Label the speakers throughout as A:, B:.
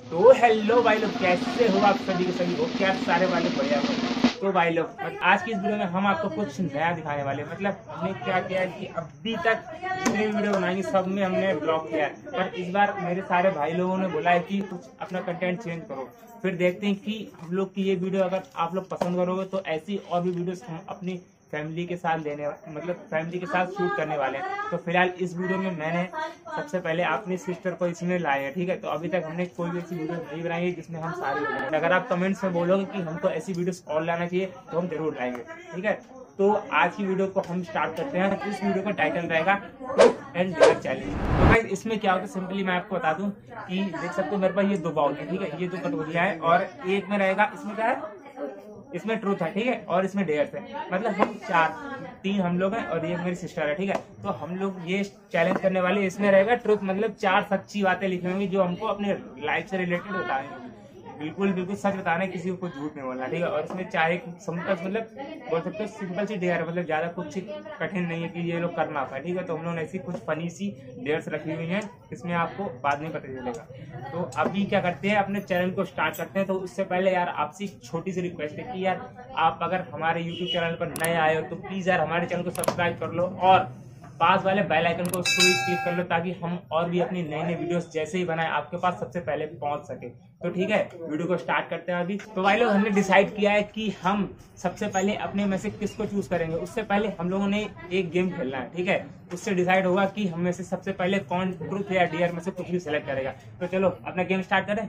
A: तो हेलो भाई लोग, कैसे हो आप सभी के सभी हो? क्या सारे वाले बढ़िया हो? तो भाई लोग आज की इस वीडियो में हम आपको कुछ नया दिखाने वाले हैं। मतलब हमने क्या किया है कि अभी तक जितने भी वीडियो बनाएंगे सब में हमने ब्लॉग किया है, पर इस बार मेरे सारे भाई लोगों ने बोला है कि कुछ अपना कंटेंट चेंज करो। फिर देखते हैं कि हम लोग की ये वीडियो अगर आप लोग पसंद करोगे तो ऐसी और भी वीडियोस हम अपनी फैमिली के साथ फैमिली के साथ शूट करने वाले हैं। तो फिलहाल इस वीडियो में मैंने सबसे पहले अपनी सिस्टर को इसमें लाए हैं, ठीक है। तो अभी तक हमने कोई भी ऐसी वीडियो नहीं बनाई है जिसमें हम सारे लोग हैं। अगर आप कमेंट्स में बोलोगे कि हमको ऐसी वीडियोस और लाना चाहिए तो हम जरूर लाएंगे, ठीक है। तो आज की वीडियो को हम स्टार्ट करते हैं। इस वीडियो का टाइटल रहेगा ट्रूथ एंड डेयर चैलेंज। तो भाई इसमें क्या होता है, सिंपली मैं आपको बता दूं कि देख सकते हो मेरे पास ये दो बाउल है, ठीक है। ये दो कटोरियां है और एक में रहेगा, इसमें क्या है, इसमें ट्रूथ है, ठीक है, और इसमें डेयर्स है। मतलब हम तीन हम लोग हैं और ये मेरी सिस्टर है, ठीक है। तो हम लोग ये चैलेंज करने वाले, इसमें रहेगा ट्रूथ, मतलब 4 सच्ची बातें लिखी होंगी जो हमको अपने लाइफ से रिलेटेड बताएंगे। बिल्कुल बिल्कुल सच बताना है, किसी को कुछ झूठ नहीं बोलना, ठीक है। और इसमें चाहे मतलब बोल सकते हो सिंपल सी डेयर, मतलब ज्यादा कुछ कठिन नहीं है कि ये लोग करना पाए, ठीक है। तो हम लोगों ने ऐसी कुछ फनी सी डेयर्स रखी हुई हैं, इसमें आपको बाद में पता चलेगा। तो अभी क्या करते हैं, अपने चैनल को स्टार्ट करते हैं। तो उससे पहले यार आपसे छोटी सी रिक्वेस्ट है कि यार आप अगर हमारे यूट्यूब चैनल पर नए आए हो तो प्लीज यार हमारे चैनल को सब्सक्राइब कर लो और पास वाले बेल आइकन को क्लिक कर लो, ताकि हम और भी अपनी नई नई वीडियोस जैसे ही बनाए आपके पास सबसे पहले पहुंच सके। तो ठीक है, वीडियो को स्टार्ट करते हैं अभी। तो भाई लोग हमने डिसाइड किया है कि हम सबसे पहले अपने में से किसको चूज करेंगे। उससे पहले हम लोगों ने एक गेम खेलना है, ठीक है। उससे डिसाइड होगा कि हम में से सबसे पहले कौन ट्रूथ या डेयर में से कुछ भी सिलेक्ट करेगा। तो चलो अपना गेम स्टार्ट करें।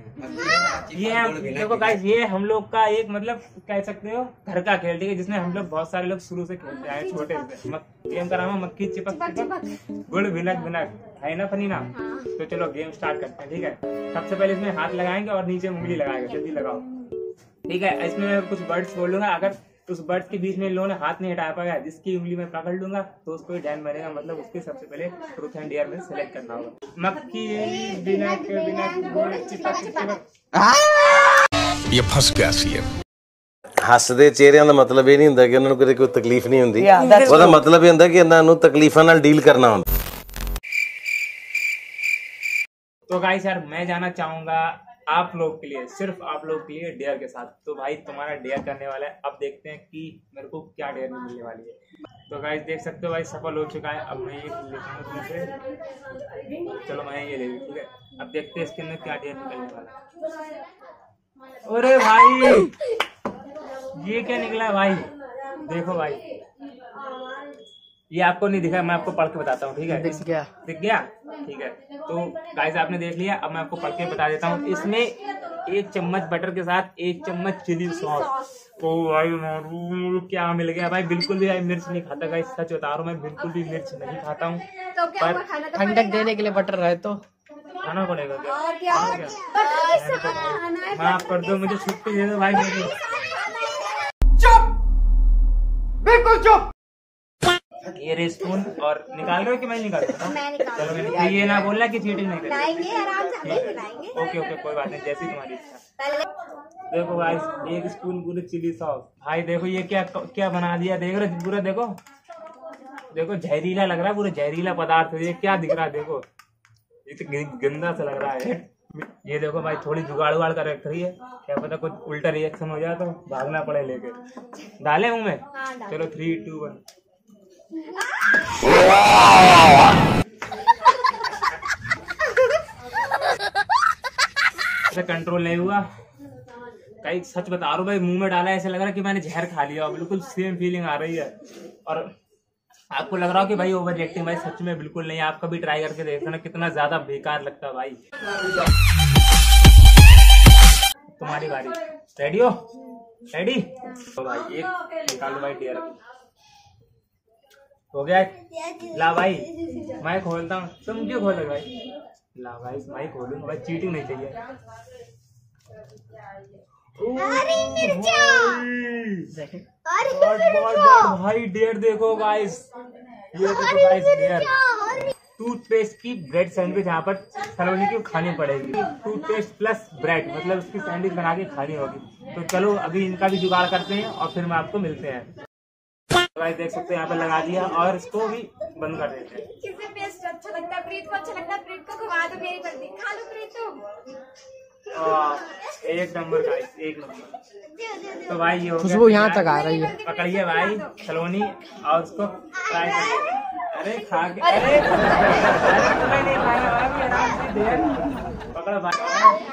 A: ये हम देखो गाइस, ये हम लोग का एक मतलब कह सकते हो घर का खेल, ठीक है, जिसमें हम लोग बहुत सारे लोग शुरू से खेलते आए छोटे से। गेम का नाम है मक्खी चिपक गुड़ भिनक भिनक, है ना फनी नाम। तो चलो गेम स्टार्ट करते हैं, ठीक है। सबसे पहले इसमें हाथ लगाएंगे और नीचे उंगली लगाएंगे, जल्दी लगाओ, ठीक है। इसमें मैं कुछ वर्ड्स बोलूंगा, अगर उस वर्ड्स के बीच में इन लोगों ने हाथ नहीं हटा पाया, जिसकी उंगली में पकड़ लूंगा तो उसको ध्यान बनेगा, मतलब उसके सबसे पहले ट्रूथ एंड डेयर में सेलेक्ट करना होगा। मक्खी भिनक भिनक गुड़ चिपक चिपक।
B: ये फंस गया सी है।
C: ਹੱਸਦੇ ਚਿਹਰਿਆਂ ਦਾ ਮਤਲਬ ਇਹ ਨਹੀਂ ਹੁੰਦਾ ਕਿ ਉਹਨਾਂ ਨੂੰ ਕੋਈ ਤਕਲੀਫ ਨਹੀਂ ਹੁੰਦੀ। ਉਹਦਾ ਮਤਲਬ ਇਹ ਹੁੰਦਾ ਕਿ ਇਹਨਾਂ ਨੂੰ ਤਕਲੀਫਾਂ ਨਾਲ ਡੀਲ ਕਰਨਾ ਹੁੰਦਾ।
A: तो गाइस यार मैं जाना चाहूंगा आप लोग के लिए, सिर्फ आप लोग के लिए डेयर के साथ। तो भाई तुम्हारा डेयर करने वाला है, अब देखते हैं कि मेरे को क्या डेयर मिलने वाली है। तो गाइस देख सकते हो भाई सफल हो चुका है। अब मैं ये लेता हूँ तुमसे, चलो मैं ये ले लूँ, ठीक है। अब देखते हैं इसके अंदर क्या डेयर निकलने वाला है। अरे भाई ये क्या निकला है भाई, देखो भाई, ये आपको नहीं दिखा, मैं आपको पढ़ के बताता हूँ, ठीक है। दिख गया, ठीक है। तो गाइस आपने देख लिया, अब मैं आपको पढ़ के बता देता हूँ। इसमें 1 चम्मच बटर के साथ 1 चम्मच चिली सॉस। तो भाई मारू क्या मिल गया भाई, बिल्कुल भी भाई मिर्च नहीं खाता गाइस, सच बता रहा हूँ, मैं बिल्कुल भी मिर्च नहीं खाता हूँ। पर
D: ठंडक देने के लिए बटर रहे तो
A: खाना पड़ेगा क्या? माफ कर दो, मुझे छुट्टी दे दो भाई मेरी।
D: बिल्कुल चुप।
A: ये स्पून और निकाल रहे हो कि मैं निकाल रहा हूँ? चलो मैं ये ना बोलना कि चीटिंग नहीं करेंगे। ओके ओके कोई बात नहीं, जैसी तुम्हारी इच्छा। देखो गाइस 1 स्पून पूरे चिली सॉस। भाई देखो ये क्या क्या बना दिया, देख रहे पूरा, देखो देखो जहरीला लग रहा है, पूरा जहरीला पदार्थ है। ये क्या दिख रहा है, देखो ये तो गंदा सा लग रहा है। ये देखो भाई थोड़ी जुगाड़ उगाड़ कर रख रही है, क्या पता कुछ उल्टा रिएक्शन हो जाए तो भागना पड़े लेके। डाले मुंह में? चलो 3 2 1। कंट्रोल नहीं हुआ, कहीं सच बता रहा हूँ भाई, मुंह में डाला ऐसा लग रहा है कि मैंने जहर खा लिया, बिल्कुल सेम फीलिंग आ रही है। और आपको लग रहा हो कि भाई ओवर रिएक्टिंग, भाई सच में बिल्कुल नहीं। आप कभी ट्राई करके देखो ना, कितना ज्यादा बेकार लगता है भाई। तुम्हारी बारी, रेडी हो? रेडी? तो भाई एक निकालो भाई डेयर, हो गया? ला भाई मैं खोलता हूँ, तुम क्यों खोलोगे भाई? ला भाई मैं खोलूंगा भाई, चीटिंग नहीं चाहिए। भाई डेयर देखो गाइस, ये देखो गाइस डेयर, टूथपेस्ट की ब्रेड सैंडविच यहाँ पर सलोनी की खानी पड़ेगी। टूथपेस्ट प्लस ब्रेड, मतलब उसकी सैंडविच बना के खानी होगी। तो चलो अभी इनका भी जुगाड़ करते हैं और फिर मैं आपको मिलते हैं। गाइस देख सकते हैं यहाँ पे लगा दिया और इसको भी बंद कर देते हैं।
E: किसे पेस्ट अच्छा लगता है? प्रीत को अच्छा लगता है, प्रीत को खवा दो मेरी बर्दी, खा लो प्रीत तुम।
A: एक नंबर का, एक नंबर। तो भाई ये
D: खुशबू यहाँ तक आ रही है।
A: पकड़िए भाई सलोनी और उसको फ्राई करिए। अरे खा के, अरे तुम्हें नहीं खाना भाई, आराम से दे पकड़ो भाई।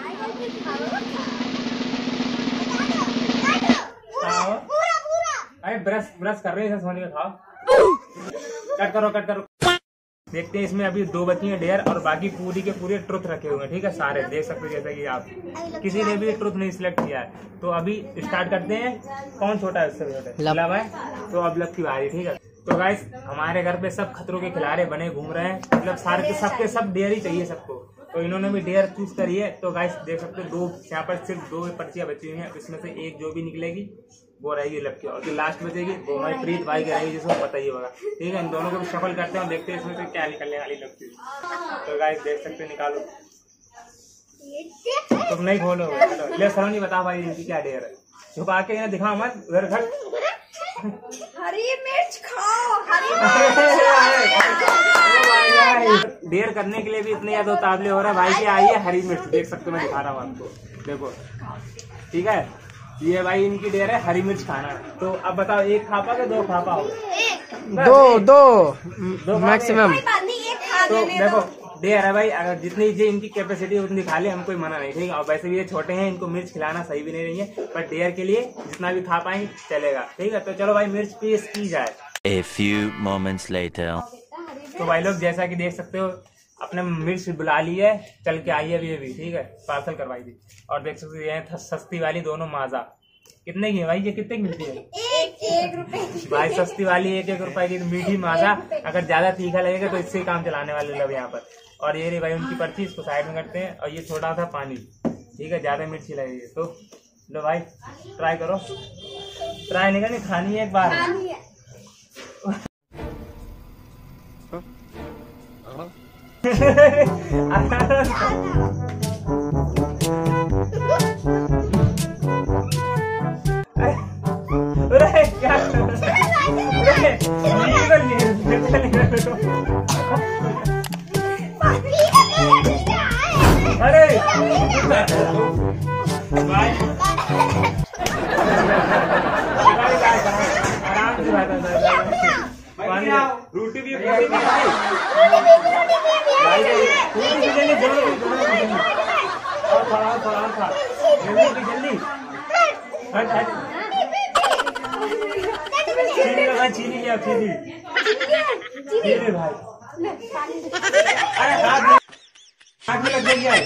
A: अरे ब्रश कर रहे हैं सोनी में, खाओ। कट करो कट करो। देखते हैं इसमें अभी 2 बची हैं डेयर और बाकी पूरी के पूरे ट्रुथ रखे हुए हैं, ठीक है। सारे देख सकते हैं जैसे कि आप किसी ने भी ट्रुथ नहीं सिलेक्ट किया है। तो अभी स्टार्ट करते हैं। कौन छोटा है उससे छोटा? लब है। तो अब लब की बारी, ठीक है। तो गाइस हमारे घर पे सब खतरों के खिलाड़ी बने घूम रहे हैं, मतलब सारे के सबके सब डेयर ही चाहिए सबको। तो इन्होंने भी डेयर चूज करी है। तो गाइस देख सकते हो 2 यहाँ पर सिर्फ 2 पर्चियां बची हुई हैं, इसमें से एक जो भी निकलेगी वो रहेगी लब की, और जो लास्ट बचेगी वो हमारी प्रीत भाई की रहेगी, जिसको पता ही होगा, ठीक है। इन दोनों को भी शफल करते हैं और देखते हैं इसमें से क्या निकलने वाली लब की। तो गाइस देख सकते हैं, निकालो। तुम नहीं खोलो, ले सलोनी बता भाई इनकी क्या डेयर है। छुपा के इन्हें दिखाओ मत, उधर घर।
B: हरी मिर्च खाओ, हरी
A: डेयर करने के लिए भी इतने ज्यादा उतावले हो रहा है भाई की। आइए हरी मिर्च, देख सकते हो, मैं दिखा रहा हूँ आपको, देखो, ठीक है। ये भाई इनकी डेयर है हरी मिर्च खाना। तो अब बताओ, एक खा पाओगे 2 खा पाओगे? दो
D: मैक्सिमम।
A: तो देखो डेयर है भाई, अगर जितनी इनकी कैपेसिटी उतनी खा ले, हम कोई मना नहीं, ठीक है। और वैसे भी ये छोटे हैं, इनको मिर्च खिलाना सही भी नहीं रही है, पर डेयर के लिए जितना भी खा पाएंगे चलेगा, ठीक है। तो चलो भाई मिर्च पेश की जाए।
E: A few moments later.
A: तो भाई लोग जैसा कि देख सकते हो, अपने मिर्च बुला ली है, चल के आई है अभी, ठीक है, पार्सल करवाई थी। और देख सकते हो ये सस्ती वाली दोनों माजा कितने की है भाई? ये कितने की मिलती है?
B: 1 रुपए
A: भाई सस्ती वाली 1-1 रुपए की मीठी माजा। अगर ज्यादा तीखा लगेगा तो इससे काम चलाने वाले लोग यहाँ पर। और ये रही भाई उनकी पर्ची, इसको साइड में करते हैं। और ये छोटा सा पानी, ठीक है, ज्यादा मिर्ची लगेगी। तो लो भाई ट्राई करो, ट्राई नहीं करनी, खानी है एक बार। क्या अरे आराम से रोटी भी चीनी लिया, चीनी भाई। अरे हाथ में लग गई।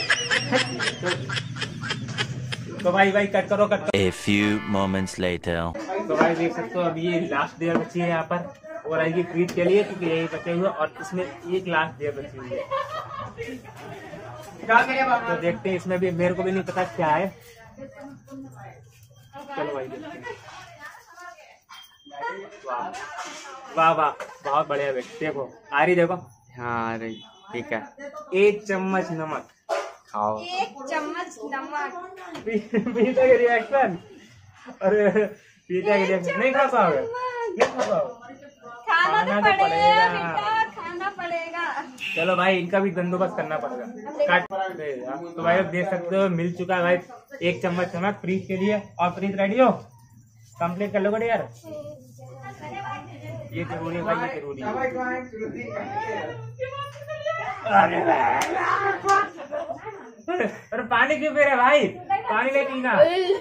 A: तो भाई कट करो, कट करो।
E: A few moments later.
A: तो भाई देख सकते हो, अभी ये लास्ट डेयर बची है यहाँ पर, और आएगी प्रीत के लिए, क्योंकि यही बचे हुए, और इसमें एक लास्ट डेयर बची हुई है। तो देखते हैं, इसमें भी मेरे को भी नहीं पता क्या है। चलो भाई देखते हैं। वाह वाह, बहुत बढ़िया बेट। देखो आ रही, देखो, हाँ आ रही, ठीक है। 1 चम्मच नमक खाओ।
B: 1 चम्मच नमक।
A: पीता के रिएक्शन, अरे पीता के रिएक्शन नहीं खा पाओगे, नहीं खा पाओगे,
B: खाना तो पड़ेगा बेटा, खाना पड़ेगा।
A: चलो भाई इनका भी बंदोबस्त करना पड़ेगा, काट। तो भाई देख सकते हो मिल चुका है भाई 1 चम्मच नमक प्रीत के लिए। और प्रीत रेडी हो? कंप्लीट कर लोगे यार, ये जरूरी है भाई, ये जरूरी है। अरे पानी क्यों पी रहे भाई? पानी नहीं पीना।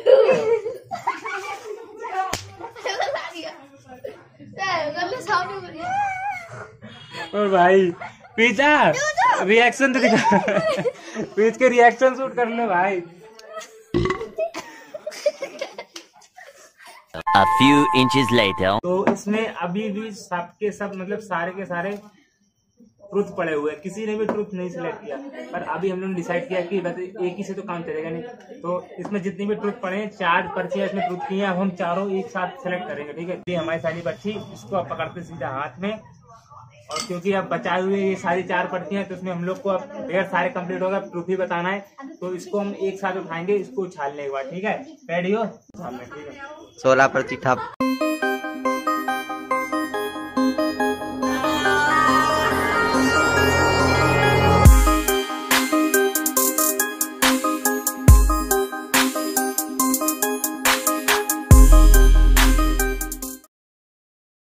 A: और भाई पीछा रिएक्शन तो दिखा, पीछ के रिएक्शन शूट कर लो भाई।
E: A few inches later.
A: तो इसमें अभी भी सबके सब, मतलब सारे के सारे ट्रुथ पड़े हुए हैं, किसी ने भी ट्रुथ नहीं सिलेक्ट किया। पर अभी हम लोगों ने डिसाइड किया कि बस एक ही से तो काम चलेगा नहीं। तो इसमें जितनी भी ट्रुथ पड़े हैं, 4 पर्चियां इसमें ट्रुथ की हैं, अब हम चारों एक साथ सेलेक्ट करेंगे, ठीक है। ये हमारी सारी पर्ची, इसको आप पकड़ते सीधा हाथ में। और क्योंकि अब बचाए हुए ये सारी 4 पर्चियां, तो इसमें हम लोग को अब ढेर सारे कंप्लीट होगा, ट्रुथ ही बताना है। तो इसको हम एक साथ उठाएंगे, इसको उछालने के बाद, ठीक है। रेडी हो? ठीक है,
F: 16 पर्ची ठप।